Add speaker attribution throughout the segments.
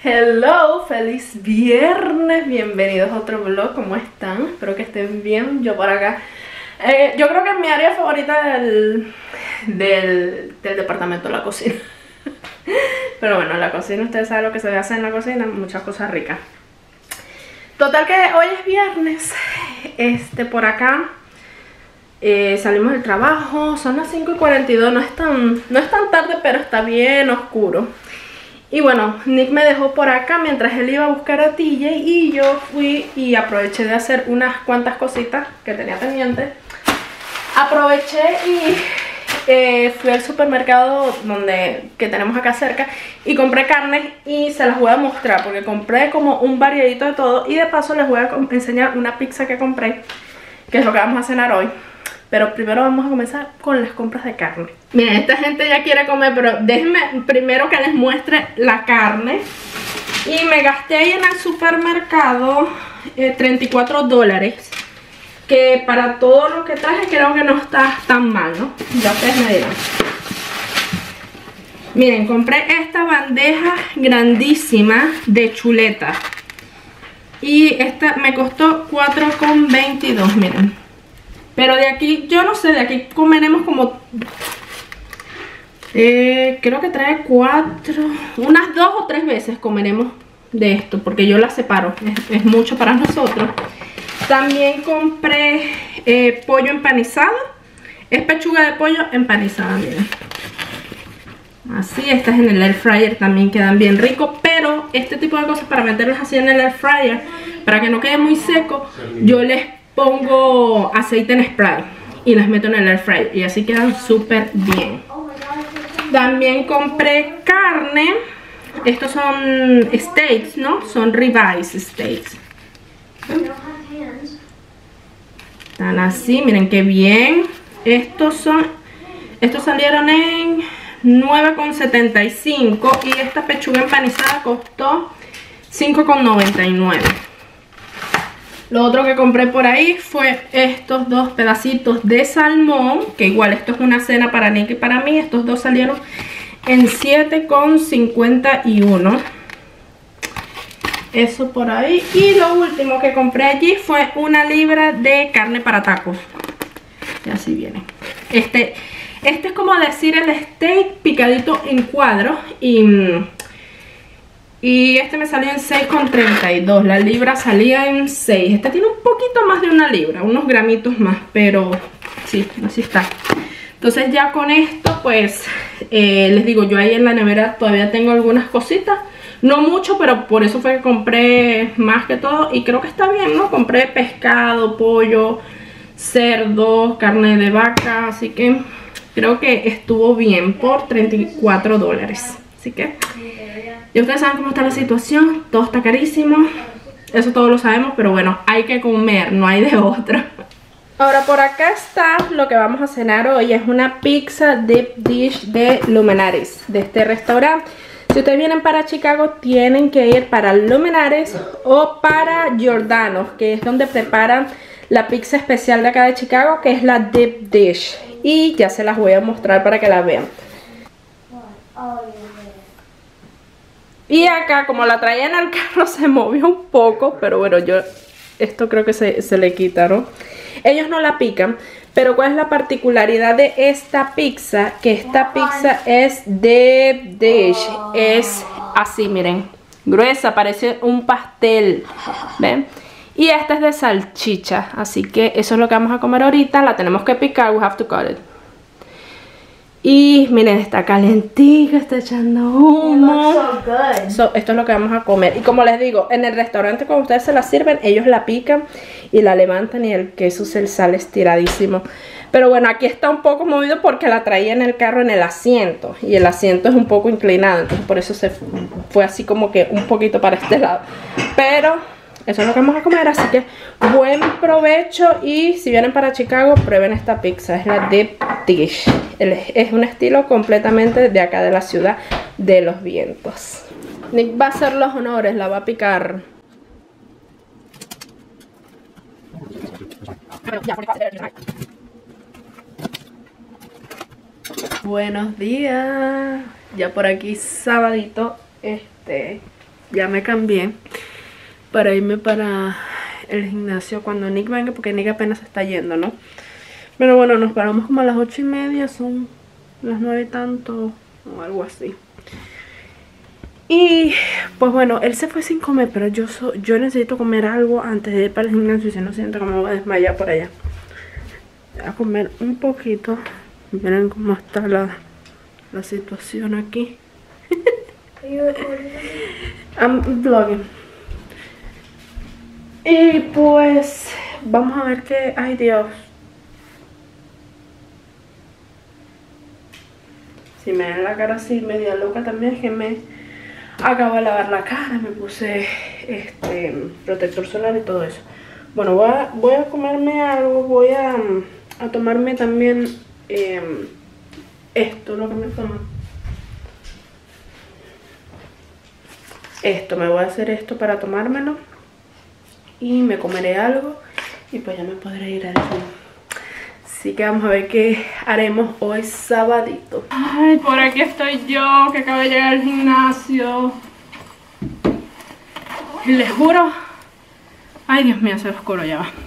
Speaker 1: Hello, feliz viernes, bienvenidos a otro vlog, ¿cómo están? Espero que estén bien, yo por acá. Yo creo que es mi área favorita del departamento, la cocina. Pero bueno, la cocina, ustedes saben lo que se hace en la cocina, muchas cosas ricas. Total que hoy es viernes, por acá salimos del trabajo, son las 5:42, no es tan tarde, pero está bien oscuro. Y bueno, Nick me dejó por acá mientras él iba a buscar a TJ y yo fui y aproveché de hacer unas cuantas cositas que tenía pendientes. Aproveché y fui al supermercado que tenemos acá cerca y compré carne y se las voy a mostrar porque compré como un variadito de todo y de paso les voy a enseñar una pizza que compré, que es lo que vamos a cenar hoy. Pero primero vamos a comenzar con las compras de carne. Miren, esta gente ya quiere comer, pero déjenme primero que les muestre la carne. Y me gasté ahí en el supermercado $34. Que para todo lo que traje creo que no está tan mal, ¿no? Ya ustedes me dirán. Miren, compré esta bandeja grandísima de chuleta. Y esta me costó $4,22, miren. Pero de aquí, yo no sé, de aquí comeremos como... creo que trae unas 2 o 3 veces comeremos de esto, porque yo la separo, es mucho para nosotros. También compré pollo empanizado, es pechuga de pollo empanizada, miren. Así, estas en el air fryer también quedan bien ricos, pero este tipo de cosas para meterlas así en el air fryer, para que no quede muy seco, yo les pongo aceite en spray y las meto en el air fryer y así quedan súper bien. También compré carne. Estos son steaks, ¿no? Son ribeye steaks. Están así, miren qué bien. Estos salieron en $9,75 y esta pechuga empanizada costó $5,99. Lo otro que compré por ahí fue estos 2 pedacitos de salmón, que igual esto es una cena para Nick y para mí. Estos dos salieron en $7,51. Eso por ahí. Y lo último que compré allí fue 1 libra de carne para tacos. Y así viene. Este es como decir el steak picadito en cuadros. Y este me salió en $6,32. La libra salía en 6. Este tiene un poquito más de 1 libra, unos gramitos más, pero sí, así está. Entonces ya con esto, pues, les digo, yo ahí en la nevera todavía tengo algunas cositas. No mucho, pero por eso fue que compré más que todo. Y creo que está bien, ¿no? Compré pescado, pollo, cerdo, carne de vaca. Así que creo que estuvo bien por $34. Así que... y ustedes saben cómo está la situación, todo está carísimo, eso todos lo sabemos, pero bueno, hay que comer, no hay de otra. Ahora por acá está lo que vamos a cenar hoy, es una pizza deep dish de Luminares, de este restaurante. Si ustedes vienen para Chicago, tienen que ir para Luminares o para Giordano's, que es donde preparan la pizza especial de acá de Chicago, que es la deep dish. Y ya se las voy a mostrar para que la vean. Y acá, como la traía en el carro, se movió un poco. Pero bueno, esto creo que se le quitaron. Ellos no la pican. Pero ¿cuál es la particularidad de esta pizza? Que esta pizza es deep dish. Es así, miren. Gruesa, parece un pastel. ¿Ven? Y esta es de salchicha. Así que eso es lo que vamos a comer ahorita. La tenemos que picar. We have to cut it. Y miren, está calentita, está echando humo. Esto es lo que vamos a comer. Y como les digo, en el restaurante cuando ustedes se la sirven, ellos la pican y la levantan y el queso se sale estiradísimo. Pero bueno, aquí está un poco movido porque la traía en el carro en el asiento. Y el asiento es un poco inclinado, entonces por eso se fue así como que un poquito para este lado. Pero... eso es lo que vamos a comer, así que buen provecho. Y si vienen para Chicago, prueben esta pizza, es la deep dish. Es un estilo completamente de acá de la ciudad de los vientos. Nick va a hacer los honores, la va a picar. Buenos días. Ya por aquí sabadito, ya me cambié para irme para el gimnasio cuando Nick venga, porque Nick apenas se está yendo, ¿no? Pero bueno, nos paramos como a las 8:30, son las 9 y tanto o algo así. Y pues bueno, él se fue sin comer, pero yo necesito comer algo antes de ir para el gimnasio, si no siento que me voy a desmayar por allá. Voy a comer un poquito. Miren cómo está la situación aquí. I'm vlogging. Y pues vamos a ver qué... Ay, Dios. Si me ven la cara así media loca también, es que me acabo de lavar la cara, me puse protector solar y todo eso. Bueno, voy a comerme algo, voy a tomarme también esto, lo que me tomo. Me voy a hacer esto para tomármelo y me comeré algo y pues ya me podré ir al gym. Así que vamos a ver qué haremos hoy sabadito. Ay, por aquí estoy yo, que acabo de llegar al gimnasio. Y les juro... Ay, Dios mío, se ve oscuro, ya va.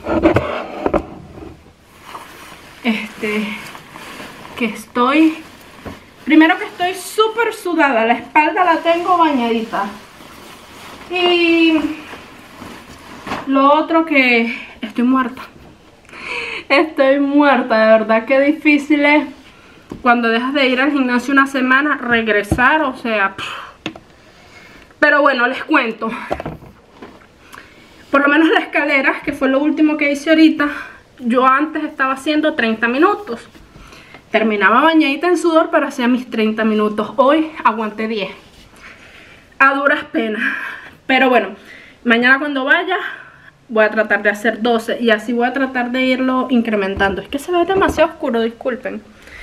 Speaker 1: Que estoy... Primero que estoy súper sudada, la espalda la tengo bañadita. Y... Lo otro que... Estoy muerta. Estoy muerta, de verdad que difícil es cuando dejas de ir al gimnasio una semana regresar, o sea... Pero bueno, les cuento. Por lo menos la escalera, que fue lo último que hice ahorita, yo antes estaba haciendo 30 minutos. Terminaba bañadita en sudor, pero hacía mis 30 minutos. Hoy aguanté 10. A duras penas. Pero bueno, mañana cuando vaya... voy a tratar de hacer 12 y así voy a tratar de irlo incrementando. Es que se ve demasiado oscuro, disculpen.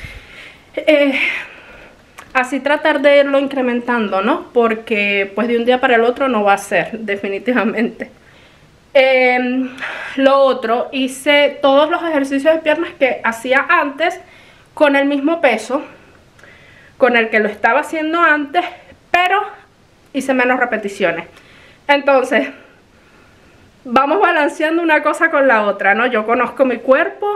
Speaker 1: Así tratar de irlo incrementando, ¿no? Porque pues de un día para el otro no va a ser, definitivamente. Lo otro, hice todos los ejercicios de piernas que hacía antes con el mismo peso con el que lo estaba haciendo antes, pero hice menos repeticiones. Entonces... vamos balanceando una cosa con la otra, ¿no? Yo conozco mi cuerpo,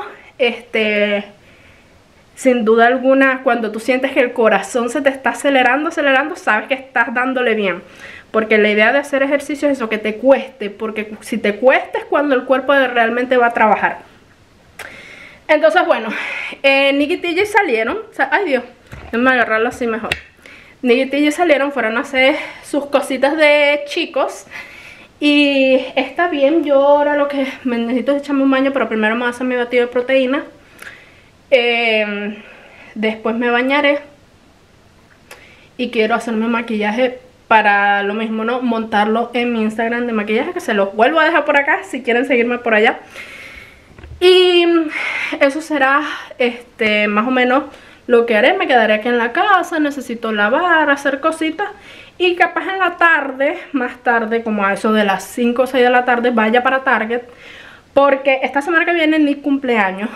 Speaker 1: sin duda alguna, cuando tú sientes que el corazón se te está acelerando, sabes que estás dándole bien. Porque la idea de hacer ejercicio es eso, que te cueste, porque si te cuesta es cuando el cuerpo realmente va a trabajar. Entonces, bueno, Nick y TJ salieron, ay Dios, déjame agarrarlo así mejor. Nick y TJ salieron, fueron a hacer sus cositas de chicos. Y está bien, yo ahora lo que me necesito es echarme un baño, pero primero me voy a hacer mi batido de proteína. Después me bañaré. Y quiero hacerme maquillaje para lo mismo, ¿no? Montarlo en mi Instagram de maquillaje, que se los vuelvo a dejar por acá si quieren seguirme por allá. Y eso será más o menos lo que haré. Me quedaré aquí en la casa, necesito lavar, hacer cositas. Y capaz en la tarde, más tarde, como a eso de las 5 o 6 de la tarde, vaya para Target. Porque esta semana que viene es mi cumpleaños.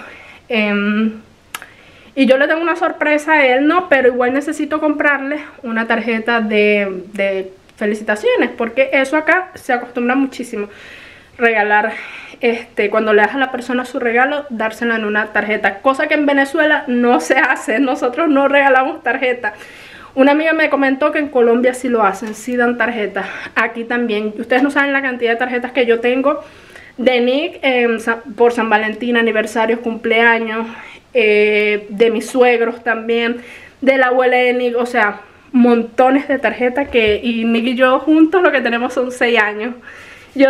Speaker 1: Y yo le tengo una sorpresa a él, ¿no? Pero igual necesito comprarle una tarjeta de felicitaciones. Porque eso acá se acostumbra muchísimo. Regalar, cuando le das a la persona su regalo, dárselo en una tarjeta. Cosa que en Venezuela no se hace. Nosotros no regalamos tarjeta. Una amiga me comentó que en Colombia sí lo hacen, sí dan tarjetas. Aquí también. Ustedes no saben la cantidad de tarjetas que yo tengo de Nick por San Valentín, aniversarios, cumpleaños, de mis suegros también, de la abuela de Nick, o sea, montones de tarjetas y Nick y yo juntos lo que tenemos son 6 años. Yo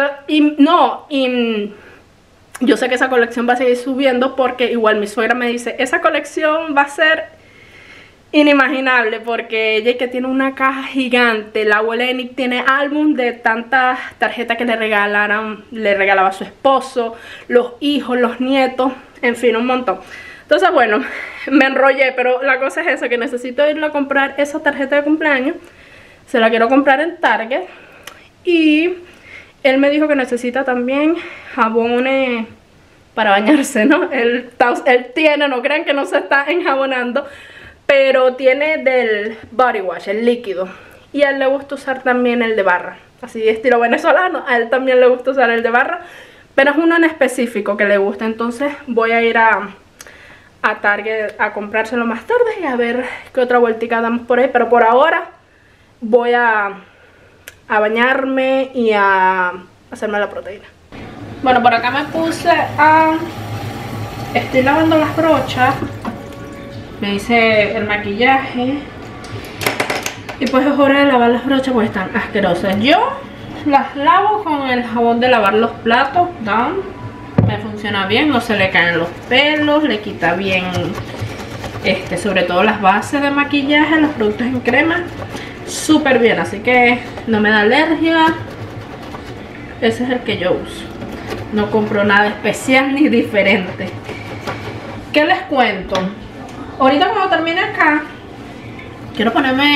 Speaker 1: sé que esa colección va a seguir subiendo porque igual mi suegra me dice, esa colección va a ser inimaginable porque ella que tiene una caja gigante. La abuela de Nick tiene álbum de tantas tarjetas que le regalaba a su esposo, los hijos, los nietos, en fin, un montón. Entonces bueno, me enrollé, pero la cosa es eso, que necesito irle a comprar esa tarjeta de cumpleaños. Se la quiero comprar en Target. Y él me dijo que necesita también jabones para bañarse, ¿no? Él tiene, no crean que no se está enjabonando, pero tiene del body wash, el líquido. Y a él le gusta usar también el de barra. así estilo venezolano. A él también le gusta usar el de barra, pero es uno en específico que le gusta. Entonces voy a ir a Target a comprárselo más tarde y a ver qué otra vueltica damos por ahí. Pero por ahora voy a bañarme y a hacerme la proteína. Bueno, por acá me puse a... Estoy lavando las brochas. Me hice el maquillaje. Y pues es hora de lavar las brochas porque están asquerosas. Yo las lavo con el jabón de lavar los platos, Dawn. Me funciona bien, no se le caen los pelos, le quita bien, sobre todo las bases de maquillaje, los productos en crema. Súper bien, así que no me da alergia. Ese es el que yo uso. No compro nada especial ni diferente. ¿Qué les cuento? Ahorita cuando termine acá, quiero ponerme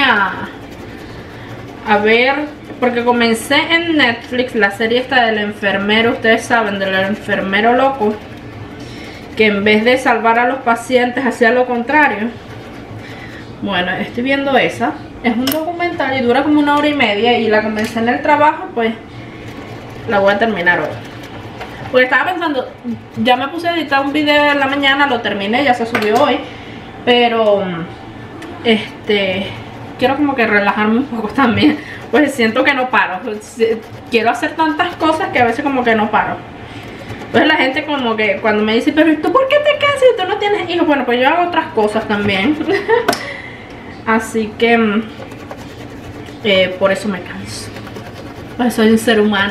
Speaker 1: a ver, porque comencé en Netflix la serie esta del enfermero, ustedes saben, del enfermero loco, que en vez de salvar a los pacientes hacía lo contrario. Bueno, estoy viendo esa. Es un documental y dura como 1 hora y media y la comencé en el trabajo, pues la voy a terminar hoy. Porque estaba pensando, ya me puse a editar un video en la mañana, lo terminé, ya se subió hoy. Pero, quiero como que relajarme un poco también, pues siento que no paro. Quiero hacer tantas cosas que a veces como que no paro. Pues la gente como que cuando me dice, pero ¿tú por qué te cansas si tú no tienes hijos? Bueno, pues yo hago otras cosas también. Así que por eso me canso. Pues soy un ser humano.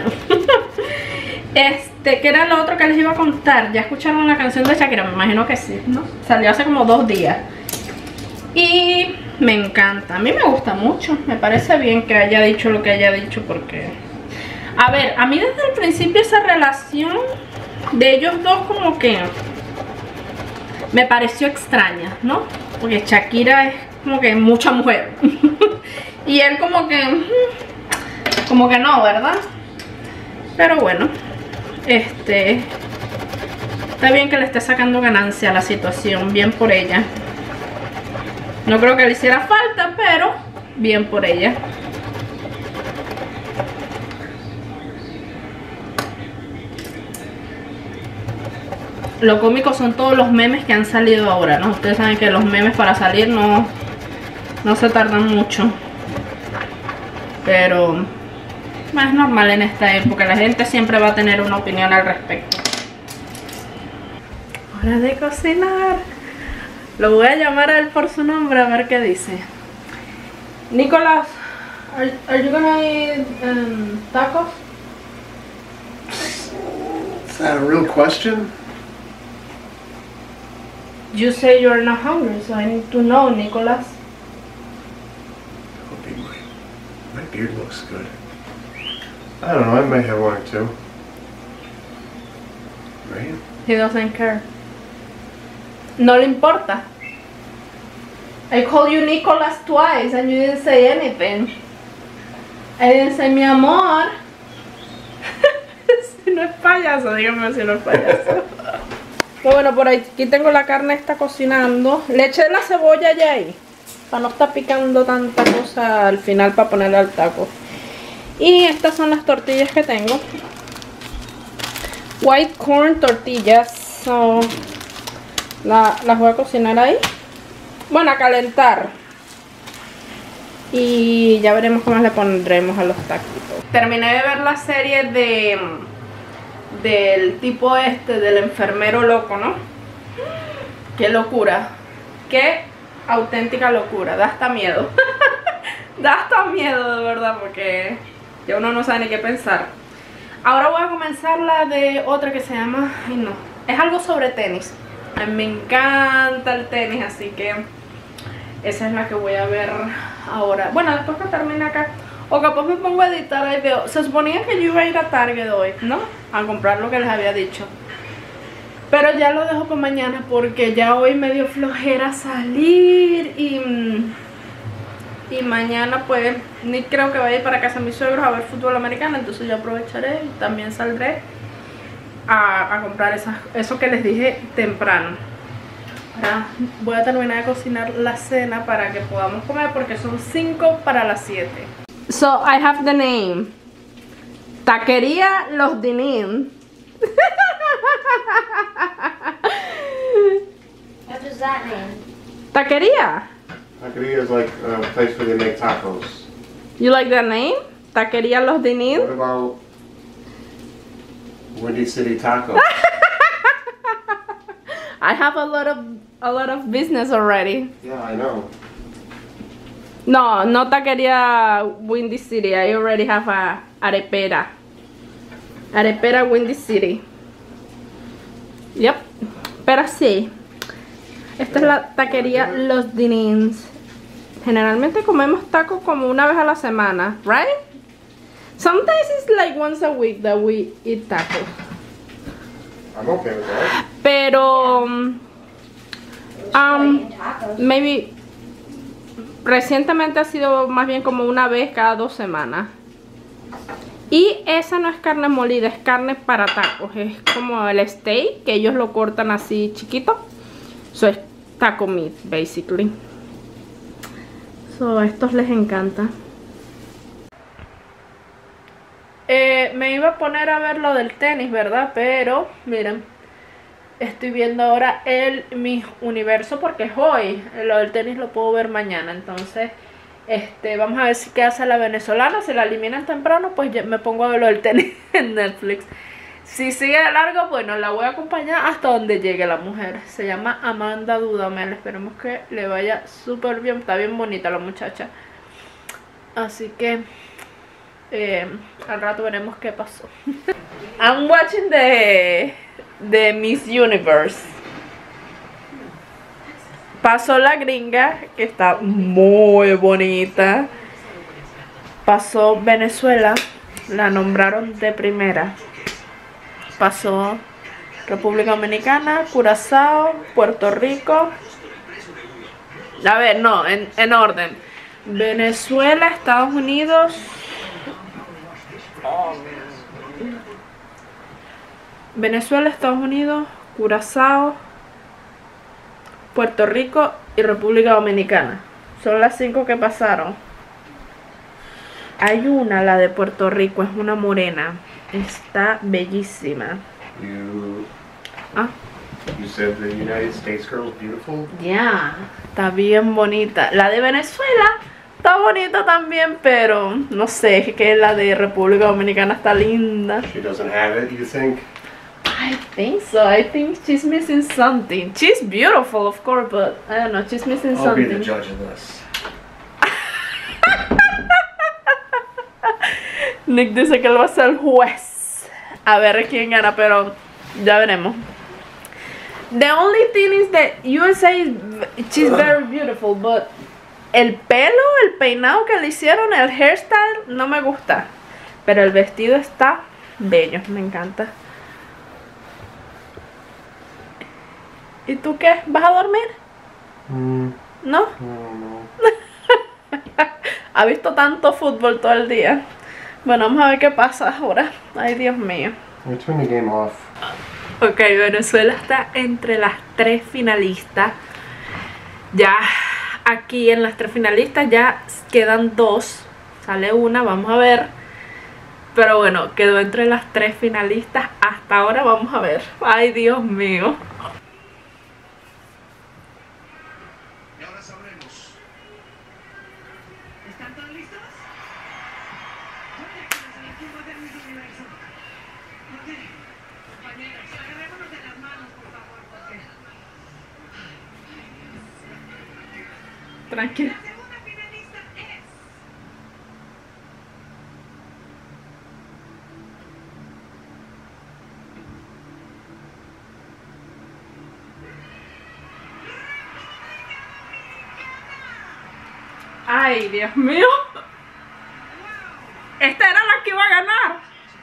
Speaker 1: ¿Qué era lo otro que les iba a contar? ¿Ya escucharon la canción de Shakira? Me imagino que sí, ¿no? Salió hace como 2 días. Y me encanta, a mí me gusta mucho. Me parece bien que haya dicho lo que haya dicho porque... A ver, a mí desde el principio esa relación de ellos dos como que me pareció extraña, ¿no? Porque Shakira es como que mucha mujer. Y él como que no, ¿verdad? Pero bueno, está bien que le esté sacando ganancia a la situación, bien por ella. No creo que le hiciera falta, pero bien por ella. Lo cómico son todos los memes que han salido ahora, ¿no? Ustedes saben que los memes para salir no se tardan mucho. Pero es normal en esta época, la gente siempre va a tener una opinión al respecto. Hora de cocinar. Lo voy a llamar a él por su nombre a ver qué dice. Nicolás, are you gonna eat tacos?
Speaker 2: Is that a real question?
Speaker 1: You say you're not hungry, so I need to know, Nicolás.
Speaker 2: My beard looks good. I don't know, I may have 1 or 2. Right?
Speaker 1: He doesn't care. No le importa. I called you Nicolás twice and you didn't say anything. I didn't say mi amor. Si no es payaso, dígame si no es payaso. Bueno, por aquí tengo la carne, está cocinando. Le eché la cebolla ya ahí, para no estar picando tanta cosa al final para ponerle al taco. Y estas son las tortillas que tengo. White corn tortillas. So, las voy a cocinar ahí. Bueno, a calentar. Y ya veremos cómo le pondremos a los taquitos. Terminé de ver la serie del tipo del enfermero loco, ¿no? Qué locura. Qué auténtica locura. Da hasta miedo. Da hasta miedo de verdad porque ya uno no sabe ni qué pensar. Ahora voy a comenzar la de otra que se llama... Ay no, es algo sobre tenis. A mí me encanta el tenis, así que esa es la que voy a ver ahora. Bueno, después que termine acá, o capaz me pongo a editar el video. Se suponía que yo iba a ir a Target hoy, ¿no? A comprar lo que les había dicho. Pero ya lo dejo para mañana porque ya hoy me dio flojera salir y mañana pues ni creo que vaya a ir para casa de mis suegros a ver fútbol americano. Entonces yo aprovecharé y también saldré a comprar eso que les dije temprano. Ahora voy a terminar de cocinar la cena para que podamos comer porque son 5 para las 7. So I have the name. Taquería Los Dinin.
Speaker 3: What does that mean?
Speaker 1: Taquería.
Speaker 2: Taqueria is like a place where they make tacos.
Speaker 1: You like that name? Taquería Los Dinin.
Speaker 2: What about Windy City Taco?
Speaker 1: I have a lot of business already.
Speaker 2: Yeah, I know.
Speaker 1: No, no taquería Windy City. I already have a arepera. Arepera Windy City. Yep. Pero sí. Esta es la taquería Los Dinins. Generalmente comemos tacos como una vez a la semana, right? Sometimes it's like once a week that we eat tacos.
Speaker 2: I'm okay with that.
Speaker 1: Pero
Speaker 3: Tacos.
Speaker 1: maybe recientemente ha sido más bien como una vez cada 2 semanas. Y esa no es carne molida, es carne para tacos. Es como el steak, que ellos lo cortan así chiquito. So es taco meat, basically. So a estos les encanta. Me iba a poner a ver lo del tenis, ¿verdad? Pero, miren, estoy viendo ahora el Miss Universo porque es hoy. Lo del tenis lo puedo ver mañana. Entonces, vamos a ver si qué hace la venezolana. Si la eliminan temprano, pues ya me pongo a ver lo del tenis en Netflix. Si sigue de largo, bueno, la voy a acompañar hasta donde llegue la mujer. Se llama Amanda Dudamel. Esperemos que le vaya súper bien. Está bien bonita la muchacha. Así que al rato veremos qué pasó. I'm watching the Miss Universe. Pasó la gringa, que está muy bonita. Pasó Venezuela, la nombraron de primera. Pasó República Dominicana, Curazao, Puerto Rico. A ver, no, en orden. Venezuela, Estados Unidos. Venezuela, Estados Unidos, Curazao, Puerto Rico y República Dominicana. Son las 5 que pasaron. Hay una, la de Puerto Rico, es una morena. Está bellísima.
Speaker 2: You said the United States girl is beautiful?
Speaker 1: Ya, está bien bonita. La de Venezuela está bonita también, pero no sé, es que la de República Dominicana está linda.
Speaker 2: She doesn't have it, you think?
Speaker 1: I think so. I think she's missing something. She's beautiful, of course, but I don't know, she's missing
Speaker 2: I'll be the
Speaker 1: something.
Speaker 2: judge of this.
Speaker 1: Nick dice que él va a ser el juez. A ver quién gana, pero ya veremos. The only thing is that USA she's very beautiful, but el pelo, el peinado que le hicieron, el hairstyle, no me gusta. Pero el vestido está bello, me encanta. ¿Y tú qué? ¿Vas a dormir? ¿No?
Speaker 2: No.
Speaker 1: Ha visto tanto fútbol todo el día. Bueno, vamos a ver qué pasa ahora. Ay, Dios mío.
Speaker 2: I turn the game off.
Speaker 1: Ok, Venezuela está entre las 3 finalistas. Ya aquí en las 3 finalistas ya quedan 2. Sale una, vamos a ver. Pero bueno, quedó entre las 3 finalistas. Hasta ahora vamos a ver. Ay, Dios mío.
Speaker 4: Y ahora sabremos. ¿Están todos listos? Oye, que la selección va a ser Miss Universo. Ok, compañeros, agarrémonos de las manos, por favor, porque...
Speaker 1: Tranquilo.
Speaker 4: La segunda finalista es...
Speaker 1: Ay, Dios mío. Esta era la que iba a ganar.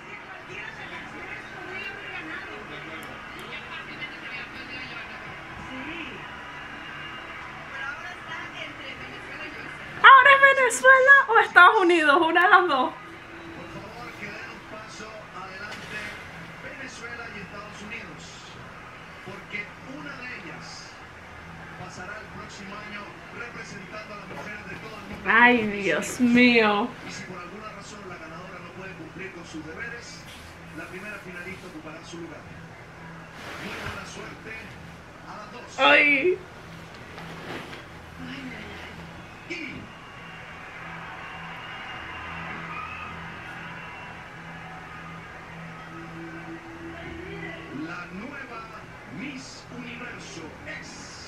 Speaker 1: ¿Ahora es Venezuela o Estados Unidos? Una de las dos.
Speaker 4: Por favor, que den un paso adelante Venezuela y Estados Unidos, porque una de ellas pasará el próximo año representando a las mujeres de todo el mundo.
Speaker 1: Ay, Dios mío.
Speaker 4: Y si por alguna razón la ganadora no puede cumplir con sus deberes, la primera finalista ocupará su lugar. Muy buena suerte a las dos.
Speaker 1: ¡Ay!
Speaker 4: Y la nueva Miss Universo es...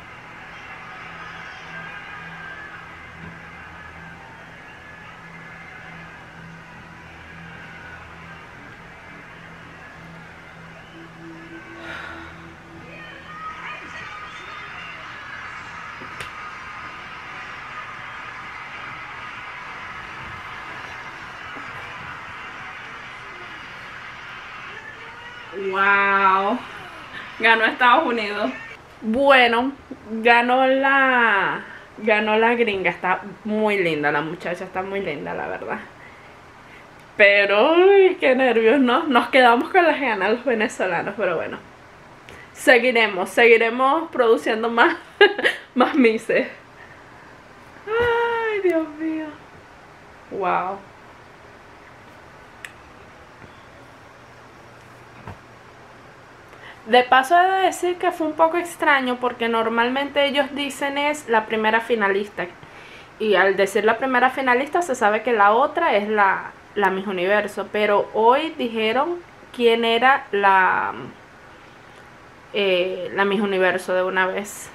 Speaker 1: ¡Wow! Ganó Estados Unidos. Bueno, ganó la gringa. Está muy linda la muchacha, está muy linda la verdad. Pero, uy, qué nervios, ¿no? Nos quedamos con las ganas los venezolanos, pero bueno. Seguiremos produciendo más, más mises. Ay, Dios mío. Wow. De paso he de decir que fue un poco extraño porque normalmente ellos dicen es la primera finalista. Y al decir la primera finalista se sabe que la otra es la Miss Universo. Pero hoy dijeron quién era la Miss Universo de una vez.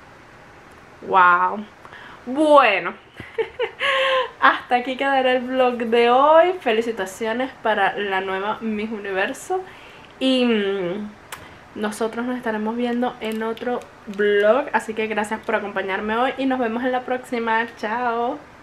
Speaker 1: Wow. Bueno. Hasta aquí quedará el vlog de hoy. Felicitaciones para la nueva Miss Universo. Y nosotros nos estaremos viendo en otro vlog. Así que gracias por acompañarme hoy y nos vemos en la próxima. Chao.